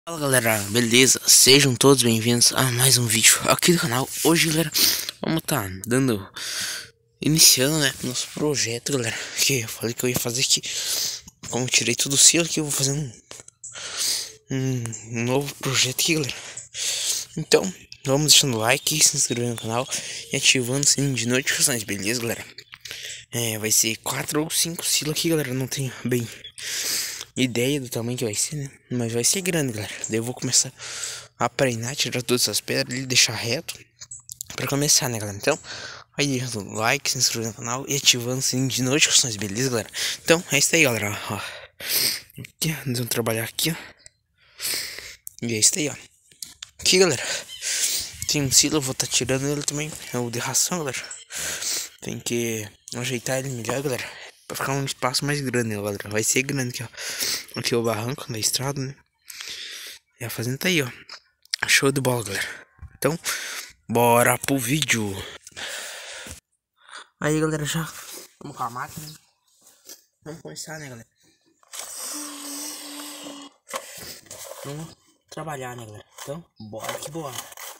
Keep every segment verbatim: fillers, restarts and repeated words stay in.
Fala galera, beleza? Sejam todos bem-vindos a mais um vídeo aqui do canal. Hoje galera, vamos tá dando, iniciando né, nosso projeto galera, que eu falei que eu ia fazer aqui. Como eu tirei tudo o selo aqui, eu vou fazer um, um novo projeto aqui galera. Então, vamos deixando o like, se inscrevendo no canal e ativando o sininho de notificações, beleza galera? É, vai ser quatro ou cinco silos aqui galera, não tenho bem ideia do tamanho que vai ser, né? Mas vai ser grande, galera. Daí eu vou começar a treinar, tirar todas essas pedras e deixar reto pra começar, né, galera? Então, vai deixando o like, se inscrevendo no canal e ativando o sininho de notificações, beleza, galera? Então, é isso aí, galera. Ó, aqui, nós vamos trabalhar aqui, ó. E é isso aí, ó. Aqui, galera, tem um silo, eu vou estar tá tirando ele também. É o de ração, galera. Tem que ajeitar ele melhor, galera, pra ficar um espaço mais grande, né, galera? Vai ser grande aqui, ó. Aqui é o barranco da estrada, né? E a fazenda tá aí, ó. Show de bola, galera. Então, bora pro vídeo. Aí, galera, já vamos com a máquina. Vamos começar, né, galera? Vamos trabalhar, né, galera? Então, bora que bora.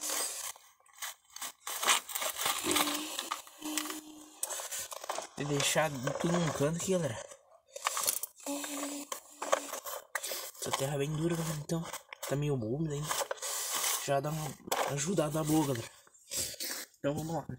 E deixar tudo num canto aqui, galera. Essa terra é bem dura, galera, então tá meio úmida ainda. Já dá uma ajudada boa, galera. Então vamos lá, né?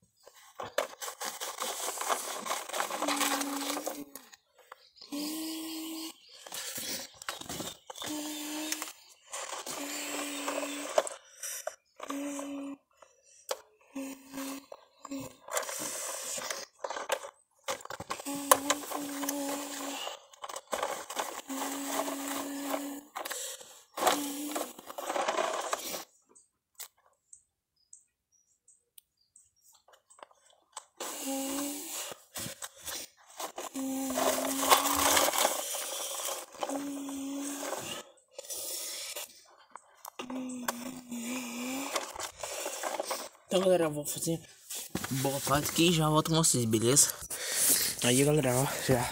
Então galera, eu vou fazer boa parte aqui e já volto com vocês, beleza? Aí galera, ó, já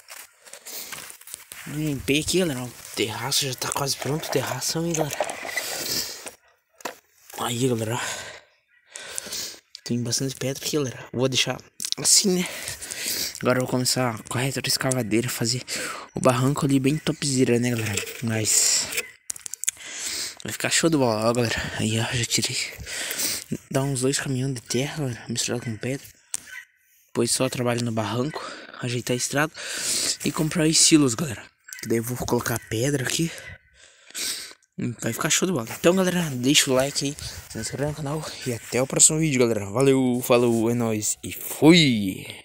limpei aqui, galera. O terraço já tá quase pronto, o terraço aí, galera. Aí galera, tem bastante pedra aqui, galera. Vou deixar assim, né? Agora eu vou começar com a retroescavadeira, fazer o barranco ali bem topzera, né, galera? Mas vai ficar show de bola, ó, galera. Aí, ó, já tirei. Dá uns dois caminhões de terra, galera, misturado com pedra. Depois só trabalho no barranco, ajeitar a estrada e comprar os silos, galera. Daí eu vou colocar pedra aqui. Vai ficar show de bola. Então, galera, deixa o like aí, se inscreve no canal e até o próximo vídeo, galera. Valeu, falou, é nóis e fui!